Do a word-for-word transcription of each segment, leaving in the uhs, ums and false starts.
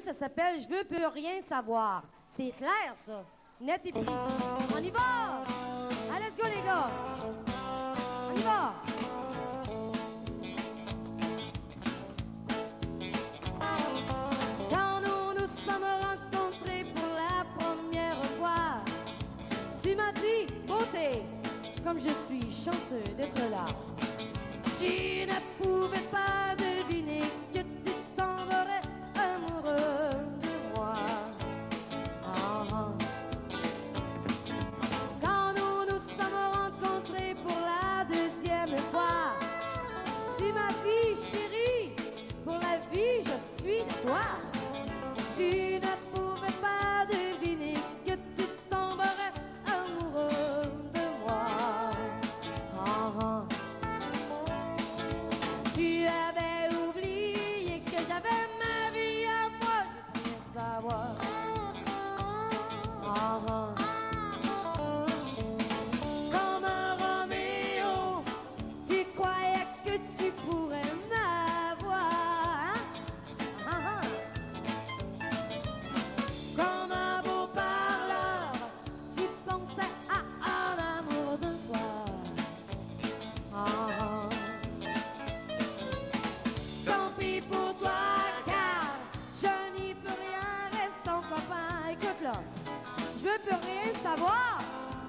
ça s'appelle « Je veux plus rien savoir ». C'est clair, ça. Net et précis. On y va! Allez, let's go, les gars! On y va! Quand nous nous sommes rencontrés pour la première fois, tu m'as dit, beauté, comme je suis chanceux d'être là. Tu ne pouvais pas deviner que tu tomberais amoureux de moi. Ah, ah. Quand nous nous sommes rencontrés pour la deuxième fois, tu m'as dit, chérie, pour la vie, je suis de toi. Tu ne pouvais pas deviner que tu tomberais amoureux de moi. Ah, ah. Tu avais oublié que j'avais ma vie à moi, je voulais savoir. Ah, ah. Comme un Roméo, tu croyais que tu pourrais m'avoir. Ah, ah. Comme un beau parleur, tu pensais à un amour d'un soir. Ah, ah. Tant pis pour toi, car je n'y peux rien, restons copains. Écoute là, je veux plus rien savoir.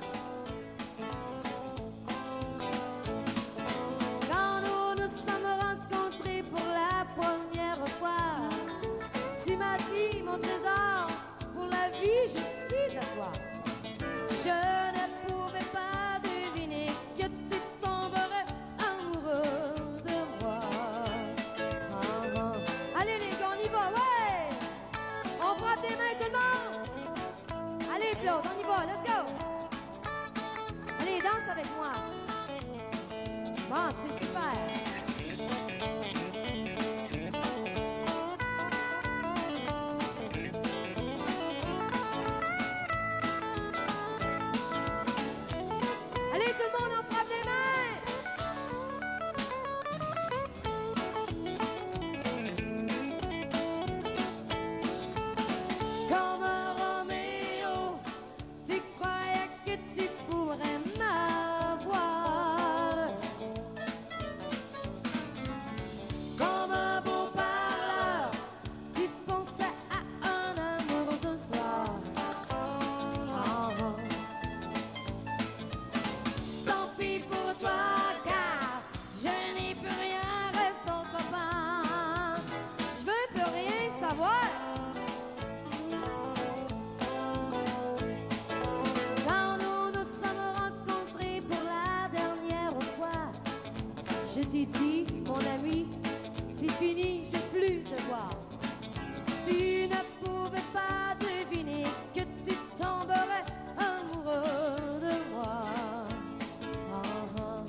Quand nous nous sommes rencontrés pour la première fois, tu m'as dit, mon trésor, pour la vie, je suis à toi. Je ne pouvais pas deviner que tu tomberais amoureux de moi. Ah, ah. Allez les gars, on y va, ouais! On frappe des mains, tout le monde! Allez Claude, on y va, let's go! Allez, danse avec moi! Bon, c'est super! Allez, tout le monde, on frappe les mains! Comme un Roméo, tu croyais que tu pourrais m'avoir. Comme un beau parleur, tu pensais à un amour de soir. Ah, ah. Tant pis pour toi, car je n'ai plus rien, restons copains. Je veux plus rien savoir. Quand nous nous sommes rencontrés pour la dernière fois, je t'ai dit, mon ami, c'est fini, je ne veux plus te voir. Tu ne pouvais pas deviner que tu tomberais amoureux de moi. Ah, ah.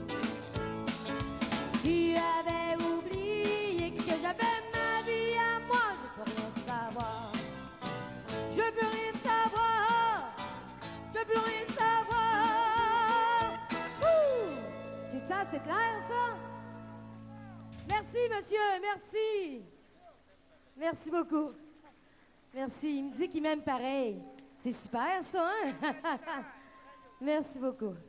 Tu avais oublié que j'avais ma vie à moi, je peux rien savoir. Je veux plus rien savoir. Je veux plus rien savoir. Ouh! C'est ça, c'est clair ça? Merci monsieur, merci. Merci beaucoup. Merci, il me dit qu'il m'aime pareil. C'est super ça, hein? Merci beaucoup.